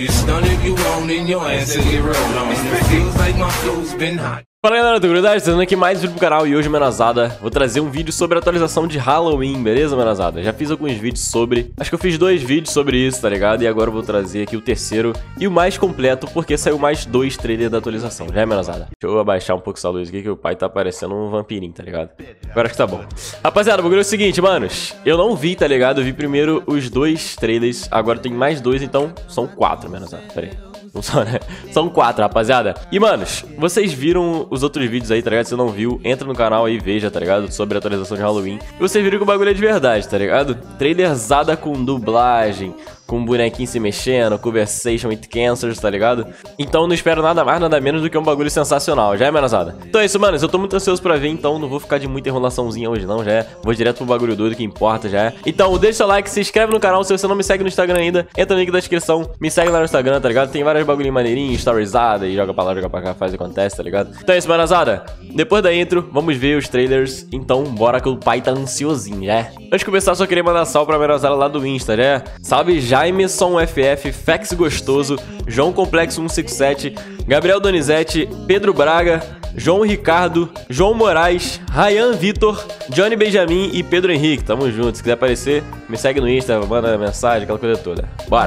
You stun if you want and your ass will get rolled on. It feels like my flow's been hot. Fala galera, tranquilidade, trazendo aqui mais um vídeo pro canal e hoje, menazada, vou trazer um vídeo sobre a atualização de Halloween, beleza, menazada? Já fiz alguns vídeos sobre, acho que eu fiz 2 vídeos sobre isso, tá ligado? E agora eu vou trazer aqui o terceiro e o mais completo, porque saiu mais 2 trailers da atualização, já é, menazada? Deixa eu abaixar um pouco essa luz aqui, que o pai tá parecendo um vampirinho, tá ligado? Agora acho que tá bom. Rapaziada, o bagulho é o seguinte, manos, eu não vi, tá ligado? Eu vi primeiro os 2 trailers, agora tem mais 2, então são 4, menazada, pera aí. Não são, né? São 4, rapaziada. E, manos, vocês viram os outros vídeos aí, tá ligado? Se você não viu, entra no canal aí e veja, tá ligado? Sobre a atualização de Halloween. E vocês viram que o bagulho é de verdade, tá ligado? Trailerzada com dublagem, com bonequinho se mexendo, conversation with cancers, tá ligado? Então não espero nada mais, nada menos do que um bagulho sensacional, já é, menazada? Então é isso, manos, eu tô muito ansioso pra ver, então não vou ficar de muita enrolaçãozinha hoje não, já é. Vou direto pro bagulho doido que importa, já é. Então deixa seu like, se inscreve no canal, se você não me segue no Instagram ainda, entra no link da descrição, me segue lá no Instagram, tá ligado? Tem vários bagulhinhos maneirinhos, storiesada, e joga pra lá, joga pra cá, faz e acontece, tá ligado? Então é isso, menazada. Depois da intro, vamos ver os trailers, então bora que o pai tá ansiosinho, já é. Antes de começar, só queria mandar salve pra menazada lá do Insta, já é. Salve Jameson FF, Fex Gostoso, João Complexo 157, Gabriel Donizete, Pedro Braga, João Ricardo, João Moraes, Ryan Vitor, Johnny Benjamin e Pedro Henrique. Tamo junto. Se quiser aparecer, me segue no Insta, manda mensagem, aquela coisa toda. Bora!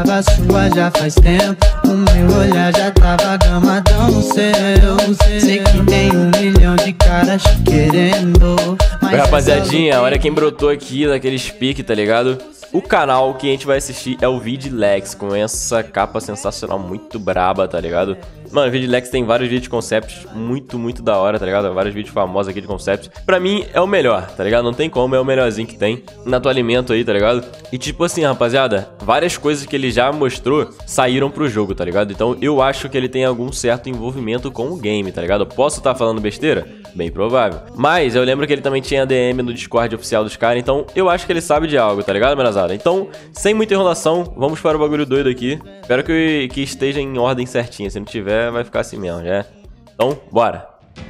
Já faz tempo, o meu olhar já tava gamadão no céu. Sei que tem 1 milhão de caras querendo. Oi, rapaziadinha, olha quem brotou aqui daqueles pique, tá ligado? O canal que a gente vai assistir é o Vidlex, com essa capa sensacional, muito braba, tá ligado? Mano, o Vidlex tem vários vídeos concepts muito da hora, tá ligado? Vários vídeos famosos aqui de concepts. Pra mim, é o melhor, tá ligado? Não tem como, é o melhorzinho que tem na tua alimento aí, tá ligado? E tipo assim, rapaziada, várias coisas que ele já mostrou saíram pro jogo, tá ligado? Então eu acho que ele tem algum certo envolvimento com o game, tá ligado? Eu posso estar falando besteira? Bem provável. Mas eu lembro que ele também tinha DM no Discord oficial dos caras, então eu acho que ele sabe de algo, tá ligado, menazada? Então, sem muita enrolação, vamos para o bagulho doido aqui. Espero que esteja em ordem certinha. Se não tiver, vai ficar assim mesmo, já. Então, bora.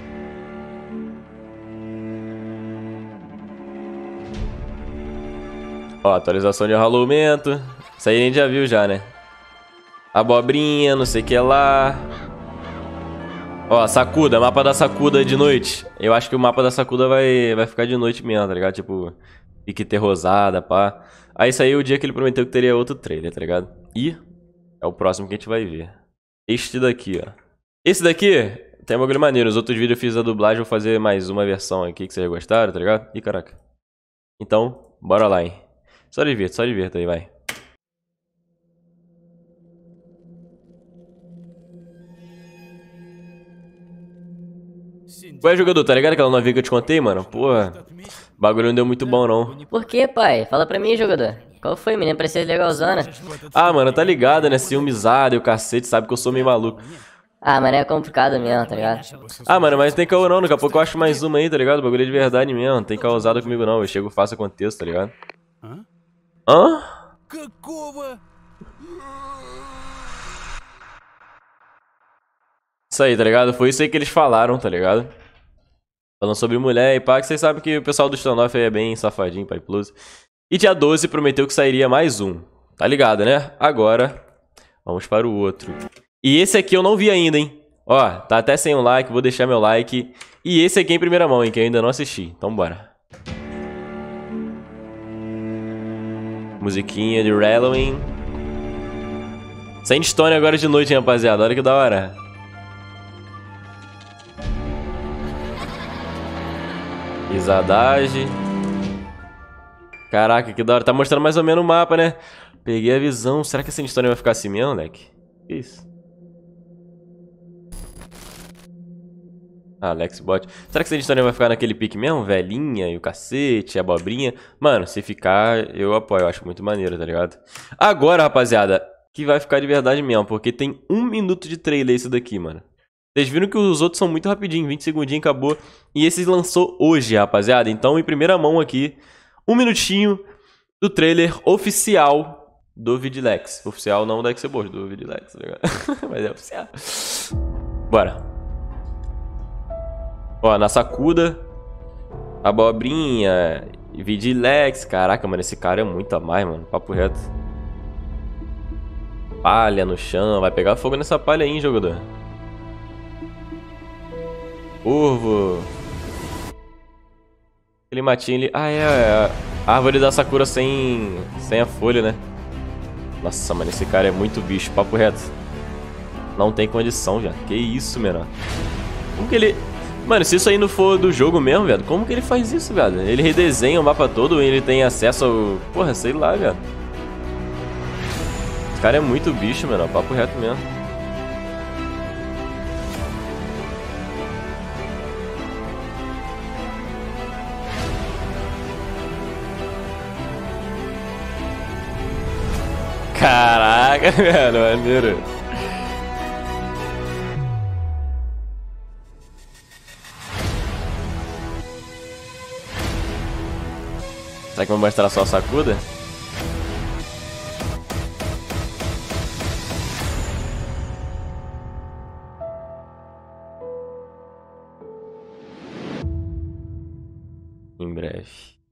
Ó, atualização de Halloween. Isso aí a gente já viu já, né? Abobrinha, não sei o que lá. Ó, Sakuda, mapa da Sakuda de noite. Eu acho que o mapa da Sakuda vai ficar de noite mesmo, tá ligado? Tipo, pique terrosada, pá. Aí isso aí é o dia que ele prometeu que teria outro trailer, tá ligado? E é o próximo que a gente vai ver. Este daqui, ó. Esse daqui tem um bagulho maneiro. Os outros vídeos eu fiz a dublagem, vou fazer mais uma versão aqui que vocês gostaram, tá ligado? Ih, caraca. Então, bora lá, hein. Só divirta aí, vai. Ué, jogador, tá ligado aquela novinha que eu te contei, mano? Porra, o bagulho não deu muito bom, não. Por que, pai? Fala pra mim, jogador. Qual foi, menina? Parecia legalzona. Ah, mano, tá ligado, né? Ciumizada e o cacete, sabe que eu sou meio maluco. Ah, mano, é complicado mesmo, tá ligado? Ah, mano, mas não tem caô não, daqui a pouco eu acho mais uma aí, tá ligado? O bagulho é de verdade mesmo, não tem causada comigo não, eu chego fácil aconteço, tá ligado? Hã? Isso aí, tá ligado? Foi isso aí que eles falaram, tá ligado? Falando sobre mulher e pá, que vocês sabem que o pessoal do standoff aí é bem safadinho, pai plus. E dia 12 prometeu que sairia mais um, tá ligado, né? Agora, vamos para o outro. E esse aqui eu não vi ainda, hein? Ó, tá até sem um like, vou deixar meu like. E esse aqui em primeira mão, hein, que eu ainda não assisti. Então bora. Musiquinha de Halloween. Sandstone agora de noite, hein, rapaziada. Olha que da hora. Isadage. Caraca, que da hora. Tá mostrando mais ou menos o mapa, né? Peguei a visão. Será que essa história vai ficar assim mesmo, moleque? Que isso? Ah, Alexbot. Será que essa história vai ficar naquele pique mesmo? Velhinha e o cacete, abobrinha. Mano, se ficar, eu apoio. Eu acho muito maneiro, tá ligado? Agora, rapaziada, que vai ficar de verdade mesmo. Porque tem 1 minuto de trailer isso daqui, mano. Vocês viram que os outros são muito rapidinho, 20 segundinhos, acabou. E esse lançou hoje, rapaziada. Então, em primeira mão aqui, 1 minutinho do trailer oficial do Vidlex. Oficial não da Xbox, do Vidlex, tá ligado? Mas é oficial. Bora. Ó, na Sakuda, abobrinha, Vidlex. Caraca, mano, esse cara é muito a mais, mano. Papo reto. palha no chão. Vai pegar fogo nessa palha aí, hein, jogador. Curvo. Aquele matinho ali. Ah, é a árvore da Sakura sem a folha, né? Nossa, mano, esse cara é muito bicho, papo reto. Não tem condição, já. Que isso, menor. Como que ele... Mano, se isso aí não for do jogo mesmo, velho, como que ele faz isso, velho? Ele redesenha o mapa todo e ele tem acesso ao... Porra, sei lá, velho. Esse cara é muito bicho, menor. Papo reto mesmo. Caraca, velho, maneiro. Será que eu vou mostrar só a Sakura? Em breve.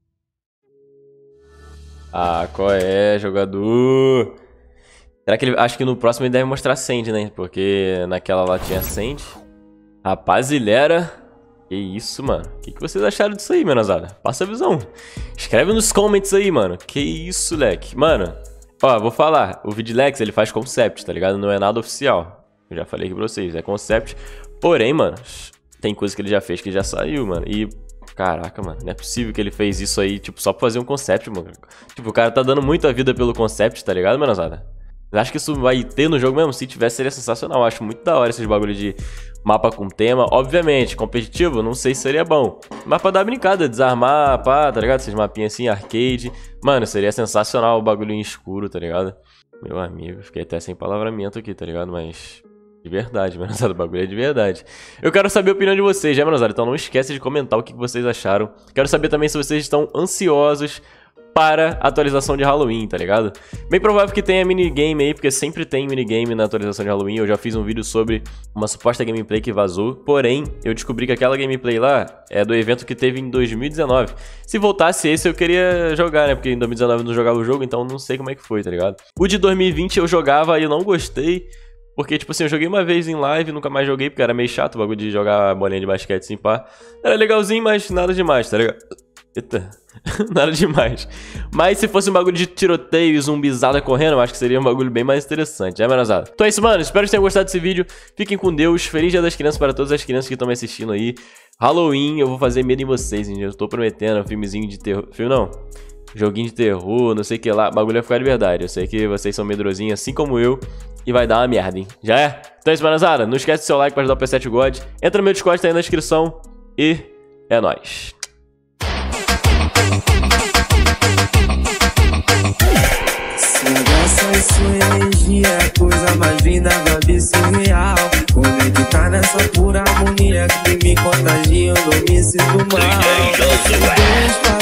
Ah, qual é, jogador? Será que ele... Acho que no próximo ele deve mostrar Sandy, né? Porque naquela lá tinha Sandy. Rapazilhera. Que isso, mano. O que vocês acharam disso aí, menazada? Passa a visão. Escreve nos comments aí, mano. Que isso, leque. Mano, ó, vou falar. O Vidlex, ele faz concept, tá ligado? Não é nada oficial. Eu já falei aqui pra vocês. É concept. Porém, mano, tem coisa que ele já fez que já saiu, mano. E... Caraca, mano, não é possível que ele fez isso aí, tipo, só pra fazer um concept, mano. Tipo, o cara tá dando muita vida pelo concept, tá ligado, menazada? Acho que isso vai ter no jogo mesmo. Se tivesse, seria sensacional. Acho muito da hora esses bagulho de mapa com tema. Obviamente, competitivo, não sei se seria bom. Mas pra dar brincada, desarmar, pá, tá ligado? Esses mapinhas assim, arcade. Mano, seria sensacional o bagulho em escuro, tá ligado? Meu amigo, fiquei até sem palavramento aqui, tá ligado? Mas... De verdade, menozada, o bagulho é de verdade. Eu quero saber a opinião de vocês, já, menozada? Então não esquece de comentar o que vocês acharam. Quero saber também se vocês estão ansiosos para a atualização de Halloween, tá ligado? Bem provável que tenha minigame aí, porque sempre tem minigame na atualização de Halloween. Eu já fiz um vídeo sobre uma suposta gameplay que vazou. Porém, eu descobri que aquela gameplay lá é do evento que teve em 2019. Se voltasse esse, eu queria jogar, né? Porque em 2019 eu não jogava o jogo, então não sei como é que foi, tá ligado? O de 2020 eu jogava e eu não gostei. Porque, tipo assim, eu joguei uma vez em live, nunca mais joguei, porque era meio chato o bagulho de jogar bolinha de basquete assim, pá. Era legalzinho, mas nada demais, tá ligado? Eita, nada demais. Mas se fosse um bagulho de tiroteio e zumbizada correndo, eu acho que seria um bagulho bem mais interessante, menozada? Então é isso, mano. Espero que tenham gostado desse vídeo. Fiquem com Deus. Feliz Dia das Crianças para todas as crianças que estão me assistindo aí. Halloween, eu vou fazer medo em vocês, hein? Eu tô prometendo um filmezinho de terror. Filme não. Joguinho de terror, não sei o que lá. O bagulho vai ficar de verdade. Eu sei que vocês são medrosinhos assim como eu. E vai dar uma merda, hein? Já é? Então é isso, manazada. Não esquece do seu like pra ajudar o P7 God. Entra no meu Discord, tá aí na descrição. E é nóis. Essa sua energia é a coisa mais linda do abismo real. Conectar nessa pura harmonia que me contagia, eu não me sinto mal.